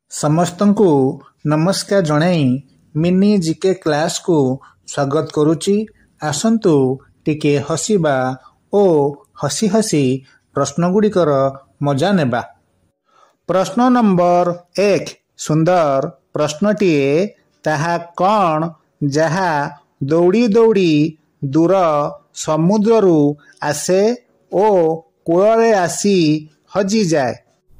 ସମସ୍ତଙ୍କୁ ନମସ୍କାର ଜଣାଇ ମିନି ଜିକେ କ୍ଲାସକୁ ସ୍ୱାଗତ କରୁଛି। ଆସନ୍ତୁ ଟିକେ ହସିବା ଓ ହସି ହସି ପ୍ରଶ୍ନଗୁଡ଼ିକର ମଜା ନେବା। ପ୍ରଶ୍ନ ନମ୍ବର 1 ସୁନ୍ଦର ପ୍ରଶ୍ନଟିଏ। ତାହା କ'ଣ ଯାହା ଦୌଡ଼ି ଦୌଡ଼ି ଦୂର ସମୁଦ୍ରରୁ ଆସେ ଓ କୂଳରେ ଆସି ହଜିଯାଏ?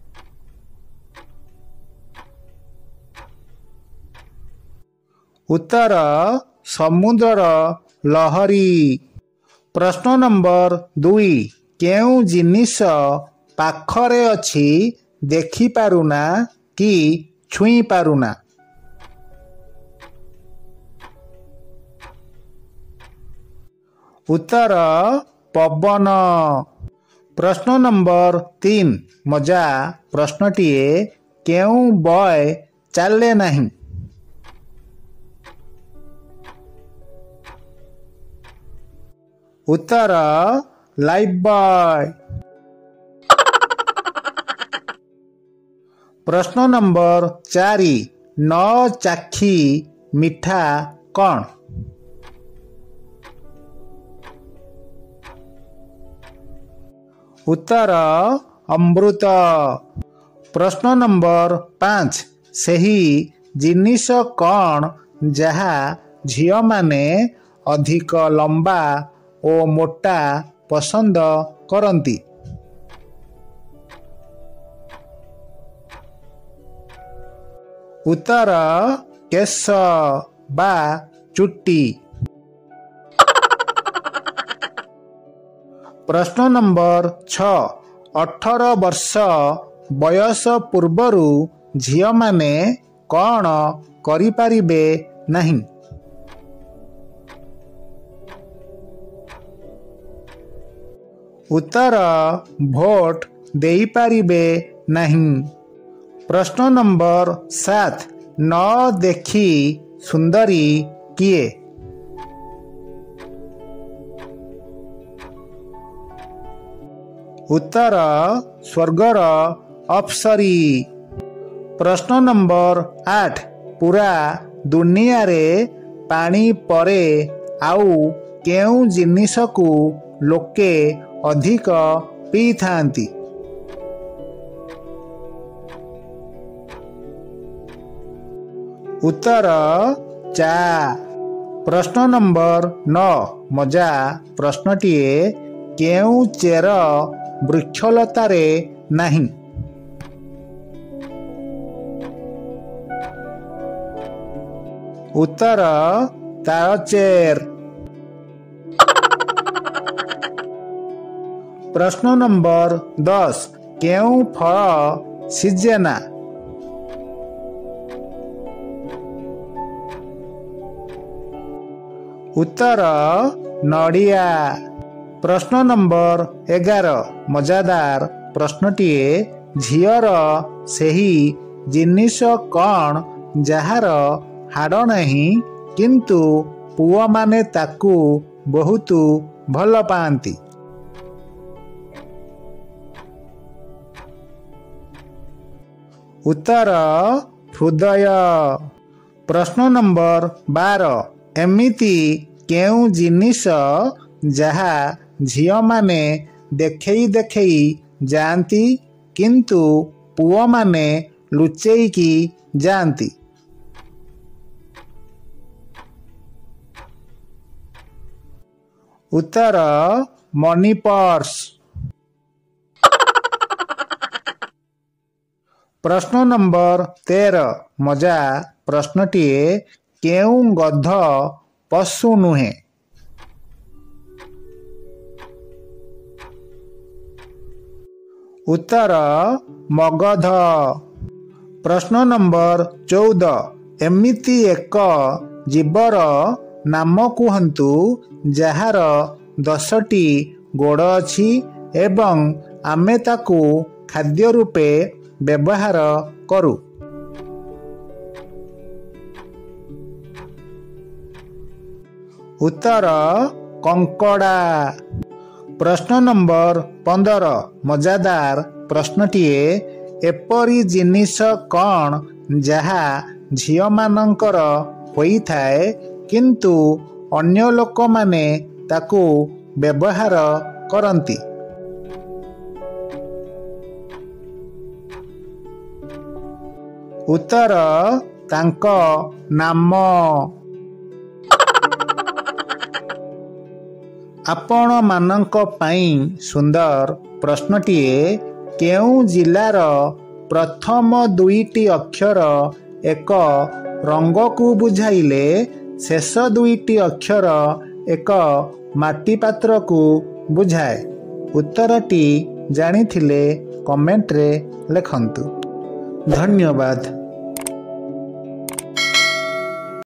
ଉତ୍ତର ସମୁଦ୍ରର ଲହରୀ। ପ୍ରଶ୍ନ ନମ୍ବର 2 କେଉଁ ଜିନିଷ ପାଖରେ ଅଛି ଦେଖିପାରୁନା କି ଛୁଇଁ ପାରୁନା? ଉତ୍ତର ପବନ। ପ୍ରଶ୍ନ ନମ୍ବର 3 ମଜା ପ୍ରଶ୍ନଟିଏ। କେଉଁ ବୟ ଚାଲେ ନାହିଁ? ଉତ୍ତର ଲାଇଫ୍ ବୟ। ପ୍ରଶ୍ନ ନମ୍ବର 4 ନ ଚାଖି ମିଠା କ'ଣ? ଉତ୍ତର ଅମୃତ। ପ୍ରଶ୍ନ ନମ୍ବର 5 ସେହି ଜିନିଷ କ'ଣ ଯାହା ଝିଅମାନେ ଅଧିକ ଲମ୍ବା ଓ ମୋଟା ପସନ୍ଦ କରନ୍ତି? ଉତ୍ତର କେଶ ବା ଚୁଟି। ପ୍ରଶ୍ନ ନମ୍ବର 6 18 ବର୍ଷ ବୟସ ପୂର୍ବରୁ ଝିଅମାନେ କ'ଣ କରିପାରିବେ ନାହିଁ? ଉତ୍ତର ଭୋଟ ଦେଇପାରିବେ ନାହିଁ। ପ୍ରଶ୍ନ ନମ୍ବର 7 ନ ଦେଖି ସୁନ୍ଦରୀ କିଏ? ଉତ୍ତର ସ୍ୱର୍ଗର ଅପ୍ସରୀ। ପ୍ରଶ୍ନ ନମ୍ବର 8 ପୁରା ଦୁନିଆରେ ପାଣି ପରେ ଆଉ କେଉଁ ଜିନିଷକୁ ଲୋକେ ଅଧିକ ପିଇଥାନ୍ତି? ଉତ୍ତର ଚା। ପ୍ରଶ୍ନ ନମ୍ବର 9 ମଜା ପ୍ରଶ୍ନଟିଏ। କେଉଁ ଚେର ବୃକ୍ଷଲତାରେ ନାହିଁ? ଉତ୍ତର ତାଳଚେର। ପ୍ରଶ୍ନ ନମ୍ବର 10 କେଉଁ ଫଳ ସିଜେନା? ଉତ୍ତର ନଡ଼ିଆ। ପ୍ରଶ୍ନ ନମ୍ବର 11 ମଜାଦାର ପ୍ରଶ୍ନଟିଏ। ଝିଅର ସେହି ଜିନିଷ କ'ଣ ଯାହାର ହାଡ଼ ନାହିଁ କିନ୍ତୁ ପୁଅମାନେ ତାକୁ ବହୁତ ଭଲ ପାଆନ୍ତି? ଉତ୍ତର ହୃଦୟ। ପ୍ରଶ୍ନ ନମ୍ବର 12 ଏମିତି କେଉଁ ଜିନିଷ ଯାହା ଝିଅମାନେ ଦେଖେଇ ଦେଖେଇ ଯାଆନ୍ତି କିନ୍ତୁ ପୁଅମାନେ ଲୁଚେଇକି ଯାଆନ୍ତି? ଉତ୍ତର ମନି ପର୍ସ। ପ୍ରଶ୍ନ ନମ୍ବର 13 ମଜା ପ୍ରଶ୍ନଟିଏ। କେଉଁ ଗଧ ପଶୁ ନୁହେଁ? ଉତ୍ତର ମଗଧ। ପ୍ରଶ୍ନ ନମ୍ବର 14 ଏମିତି ଏକ ଜୀବର ନାମ କୁହନ୍ତୁ ଯାହାର 10ଟି ଗୋଡ଼ ଅଛି ଏବଂ ଆମେ ତାକୁ ଖାଦ୍ୟ ରୂପେ ବ୍ୟବହାର କରୁ? ଉତ୍ତର କଙ୍କଡ଼ା। ପ୍ରଶ୍ନ ନମ୍ବର 15 ମଜାଦାର ପ୍ରଶ୍ନଟିଏ। एपरी जिनिस कौन जहा झियमानंकर होइथाए किंतु अन्य लोक माने ताकू व्यवहार करंती। उत्तर तांको नाम। आपण मानंक पाई सुंदर प्रश्नटीए केउ जिलार प्रथम दुईटी अक्षर एक रंग को बुझाइले शेष दुईटी अक्षर एक माटी पात्र को बुझाए। उत्तरटी जानिथिले कमेंट रे लिखंतु। धन्यवाद।